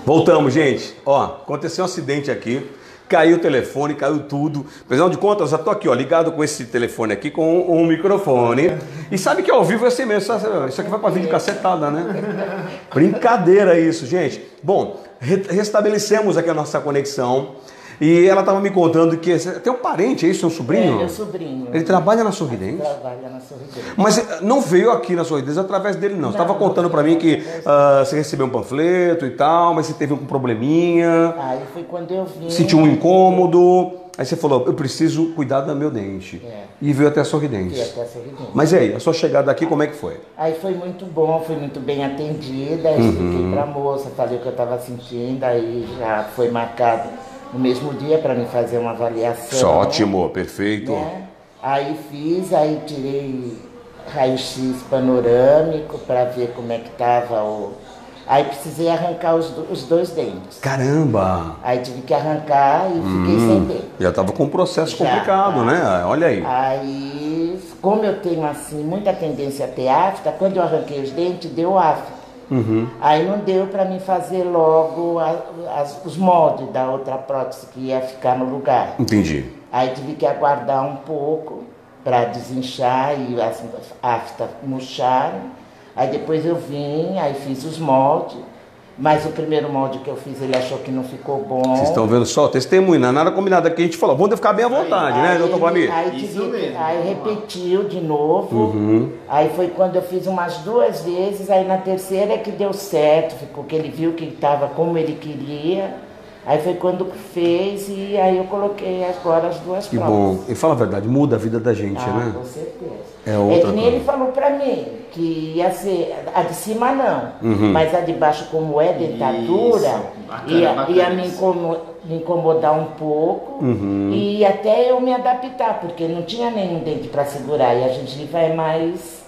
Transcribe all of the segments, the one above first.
Voltamos, gente. Ó, aconteceu um acidente aqui. Caiu o telefone, caiu tudo. Afinal de contas, eu já tô aqui, ó, ligado com esse telefone aqui, com um microfone. E sabe que ao vivo é assim mesmo. Isso aqui vai pra vídeo cacetada, né? Brincadeira isso, gente. Bom, restabelecemos aqui a nossa conexão. E ela estava me contando que tem um parente, é isso? Seu sobrinho? É, meu sobrinho. Ele trabalha na Sorridente? Trabalha na Sorridente. Mas não veio aqui na Sorridente através dele, não. Você estava contando para mim que você recebeu um panfleto e tal, mas você teve um probleminha. Aí foi quando eu vim. Sentiu um incômodo. Aí você falou, eu preciso cuidar do meu dente. É. E veio até a Sorridente. Veio até a Sorridente. Mas e aí, a sua chegada aqui, como é que foi? Aí foi muito bom, fui muito bem atendida. Aí expliquei pra moça, falei o que eu estava sentindo. Aí já foi marcado no mesmo dia para me fazer uma avaliação. Isso, ótimo, perfeito. Né? Aí fiz, aí tirei raio-x panorâmico para ver como é que estava o... Aí precisei arrancar os dois dentes. Caramba! Aí tive que arrancar e fiquei sem dente. Já estava com um processo complicado, né? Olha aí. Aí, como eu tenho assim muita tendência a ter afta, quando eu arranquei os dentes, deu afta. Aí não deu para mim fazer logo os moldes da outra prótese que ia ficar no lugar. Entendi. Aí tive que aguardar um pouco para desinchar e as aftas murcharem. Aí depois eu vim, aí fiz os moldes, mas o primeiro molde que eu fiz ele achou que não ficou bom. Vocês estão vendo só? Testemunho, não é nada combinado aqui, a gente falou, vamos ficar bem à vontade, né, doutor Família? Aí repetiu de novo, aí foi quando eu fiz umas 2 vezes, aí na terceira é que deu certo, ficou que ele viu que estava como ele queria, aí foi quando fez e aí eu coloquei agora as 2 Que provas. bom, e fala a verdade, muda a vida da gente, né? Com certeza. É outra que nem coisa. ele falou pra mim, que ia ser, a de cima não, mas a de baixo como é dentadura, ia me incomodar um pouco e até eu me adaptar, porque não tinha nenhum dente para segurar e a gengiva é mais,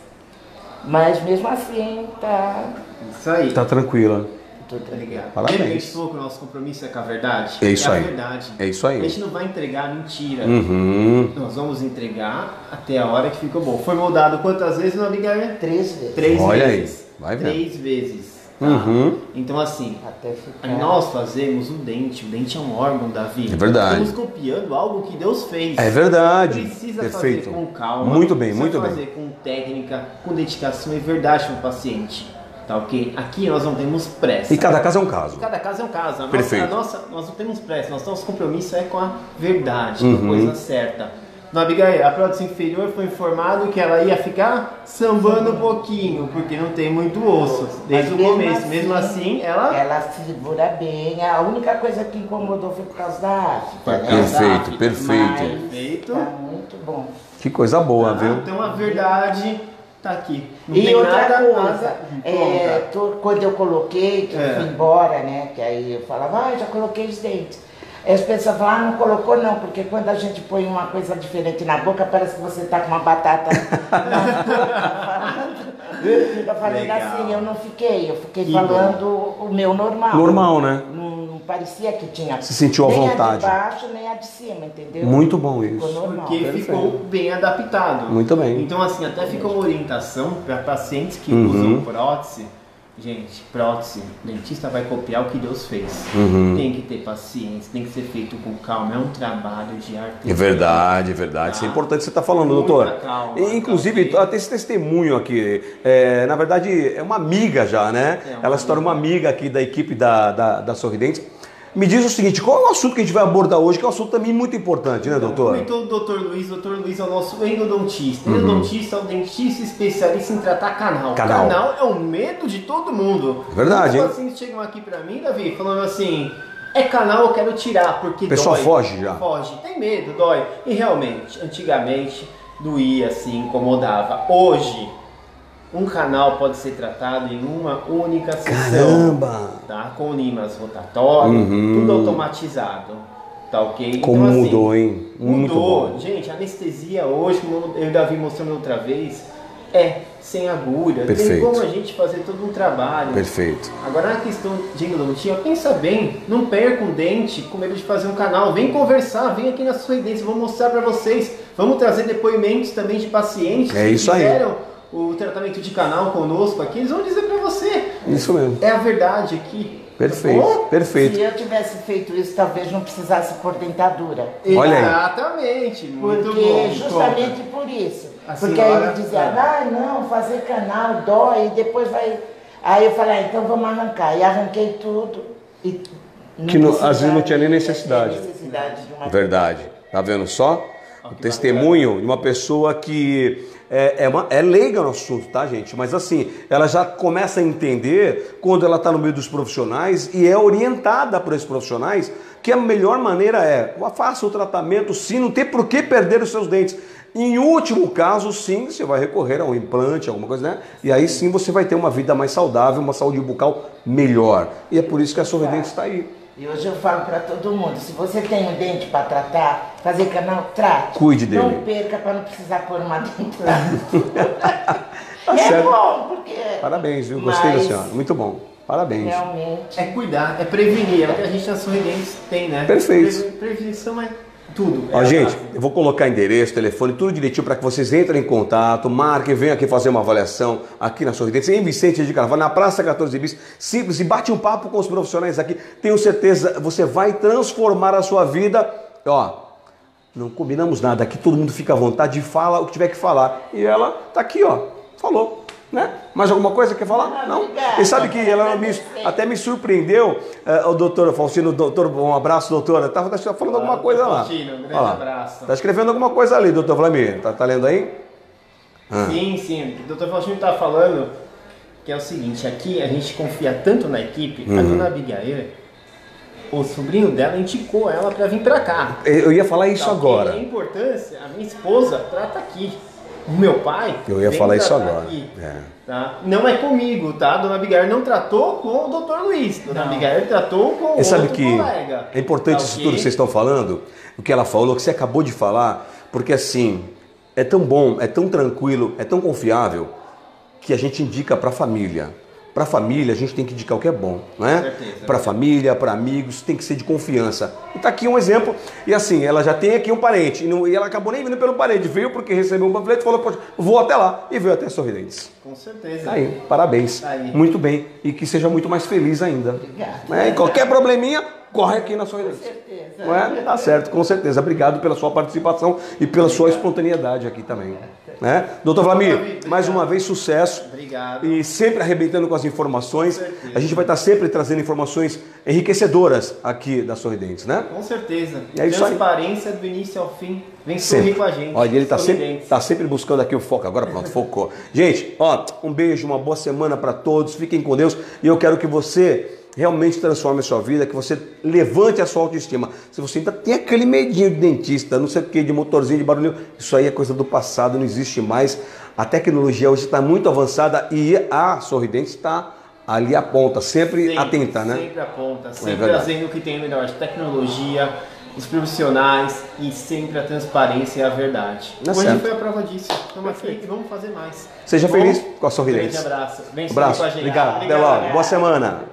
mas mesmo assim tá... Isso aí. Tá tranquila. Tá ligado? Parabéns. Lembra que a gente falou que o nosso compromisso é com a verdade? É isso aí. A verdade. É isso aí. A gente não vai entregar mentira. Nós vamos entregar até a hora que ficou bom. Foi moldado quantas vezes, não, Abigail? 3 vezes. 3 Olha vezes. aí, vai vendo. 3 vezes. Tá? Então assim, Até ficar... nós fazemos o dente é um órgão da vida. É verdade. Estamos copiando algo que Deus fez. É verdade. Precisa Perfeito. fazer com calma. Muito bem, precisa muito fazer bem. com técnica, com dedicação e verdade para o paciente. Tá ok? Aqui nós não temos pressa. E cada caso é um caso. Cada caso é um caso. Perfeito. Nós não temos pressa. Nosso compromisso é com a verdade, com a coisa certa. Na Abigail, a prótese inferior foi informado que ela ia ficar sambando um pouquinho, porque não tem muito osso. Desde o começo. Mesmo assim, ela se segura bem. A única coisa que incomodou foi por causa da afta. Perfeito, perfeito. Perfeito. Tá muito bom. Que coisa boa, viu? Então a verdade tá aqui. Não E tem outra nada, coisa, quando eu coloquei, que eu fui embora, né? Que aí eu falava, já coloquei os dentes. Aí as pessoas falam, não colocou não, porque quando a gente põe uma coisa diferente na boca, parece que você tá com uma batata na boca. Fica falando Legal. assim, eu não fiquei, eu fiquei falando o meu normal. Normal, né? Não parecia que tinha. Se sentiu à vontade. Nem a de baixo, nem a de cima, entendeu? Muito bom Ficou isso. normal. Porque ficou bem adaptado. Muito bem. Então assim, até fica uma orientação para pacientes que usam prótese. Gente, prótese, o dentista vai copiar o que Deus fez. Tem que ter paciência, tem que ser feito com calma, é um trabalho de arte. É verdade, é verdade. Isso é importante você estar falando, doutor. Calma, Inclusive, até esse testemunho aqui, na verdade, é uma amiga já, né? Ela se torna uma amiga aqui da equipe da Sorridentes. Me diz o seguinte, qual é o assunto que a gente vai abordar hoje, que é um assunto também muito importante, né, doutor? Comentou o doutor Luiz é o nosso endodontista. Endodontista é o dentista especialista em tratar canal. Canal é o medo de todo mundo. É verdade, hein? Os pacientes chegam aqui pra mim, Davi, falando assim, é canal, eu quero tirar, porque O pessoal dói. foge já. Foge, tem medo, dói. E realmente, antigamente, doía assim, incomodava. Hoje, um canal pode ser tratado em uma única sessão. Caramba! Tá? Com limas rotatórias, tudo automatizado. Tá ok? Como então, mudou, hein? Muito mudou. bom. Gente, a anestesia hoje, como eu e o Davi mostrando outra vez, é sem agulha. Perfeito. Tem como a gente fazer todo um trabalho. Perfeito. Agora, na questão de endodontia, pensa bem, não perca um dente com medo de fazer um canal. Vem conversar, vem aqui na Sorridentes, vou mostrar para vocês. Vamos trazer depoimentos também de pacientes É que isso aí. fizeram o tratamento de canal conosco aqui, eles vão dizer para você. Isso mesmo. É a verdade aqui. Perfeito, Tá perfeito. Se eu tivesse feito isso, talvez não precisasse pôr dentadura. Olha aí. Exatamente, muito Porque bom. justamente por isso. A Porque senhora- aí ele dizia, não, fazer canal dói, e depois vai. Aí eu falei, então vamos arrancar. E arranquei tudo. E Que às vezes não tinha nem necessidade. necessidade de uma Verdade. Tá vendo só? O testemunho de uma pessoa que é leiga no assunto, tá, gente? Mas assim, ela já começa a entender quando ela está no meio dos profissionais e é orientada por esses profissionais que a melhor maneira faça o tratamento sim, não tem por que perder os seus dentes. Em último caso, sim, você vai recorrer a um implante, alguma coisa, né? E aí sim você vai ter uma vida mais saudável, uma saúde bucal melhor. E é por isso que a Sorridentes está aí. E hoje eu falo para todo mundo, se você tem um dente para tratar, fazer canal, trate. Cuide dele. Não perca para não precisar pôr uma dentada. Tá E é certo. bom, porque... Parabéns, viu? Gostei da Mas, senhora. Muito bom. Parabéns. realmente... É cuidar, é prevenir, é o que a gente na Sorridentes tem, né? Perfeito. Prevenção é tudo. Ó, a gente, base. eu vou colocar endereço, telefone, tudo direitinho para que vocês entrem em contato, marquem, venham aqui fazer uma avaliação aqui na Sorridentes, em Vicente de Carvalho, na Praça 14 Bis, simples, e bate um papo com os profissionais aqui. Tenho certeza, você vai transformar a sua vida. Ó, não combinamos nada, aqui todo mundo fica à vontade e fala o que tiver que falar. E ela tá aqui, ó, falou. Né? Mais alguma coisa quer falar? Não? Obrigada. E sabe que ela até me surpreendeu, o doutor Faustino, um abraço, doutora, tá falando alguma coisa lá. Faustino, um grande Ó lá. abraço. Tá escrevendo alguma coisa ali, doutor Vladimir, tá lendo aí? Sim, o Dr. Faustino está falando que é o seguinte, aqui a gente confia tanto na equipe, a dona Abigail, o sobrinho dela indicou ela para vir para cá. Eu ia falar isso Tá, agora. A importância, a minha esposa trata aqui. O meu pai. Eu ia vem falar isso tratar agora. aqui, É. tá? Não é comigo, tá? Dona Abigail não tratou com o Dr. Luiz. Dona Abigail tratou com E sabe outro que colega. é importante Tá, isso ok? tudo que vocês estão falando, o que ela falou, o que você acabou de falar, porque assim, é tão bom, é tão tranquilo, é tão confiável, que a gente indica para a família. Para a família, a gente tem que indicar o que é bom, né? Para a família, para amigos, tem que ser de confiança. E tá aqui um exemplo, e assim, ela já tem aqui um parente, e ela acabou nem vindo pelo parente, veio porque recebeu um panfleto e falou, poxa, vou até lá, e veio até Sorridentes. Com certeza. Tá aí, parabéns. Tá aí. Muito bem, e que seja muito mais feliz ainda. Obrigada. Né? E qualquer probleminha, corre aqui na Sorridentes. Com certeza. Não é? Tá certo, com certeza. Obrigado pela sua participação e pela sua espontaneidade aqui também. Né? Doutor Vladimir, mais uma vez sucesso. Obrigado. E sempre arrebentando com as informações. A gente vai estar sempre trazendo informações enriquecedoras aqui da Sorridentes, né? Com certeza. É isso aí. Transparência do início ao fim. Vem Sempre. sorrir com a gente. Olha, ele tá Sorridentes. sempre buscando aqui o foco. Agora pronto, focou. Gente, ó, um beijo, uma boa semana para todos. Fiquem com Deus. E eu quero que você realmente transforme a sua vida, que você levante a sua autoestima. Se você ainda tem aquele medinho de dentista, não sei o que, de motorzinho, de barulho, isso aí é coisa do passado, não existe mais. A tecnologia hoje está muito avançada e a Sorridentes está ali à ponta, sempre atenta, né? Sempre aponta, sempre verdade. trazendo o que tem melhor, de tecnologia, os profissionais e sempre a transparência e a verdade. Tá Hoje certo. foi a prova disso. Estamos aqui e vamos fazer mais. Seja Bom, feliz com a um Sorridentes. grande abraço. Vem Abraço, sorrir com a gente. obrigado. Até logo. Boa semana.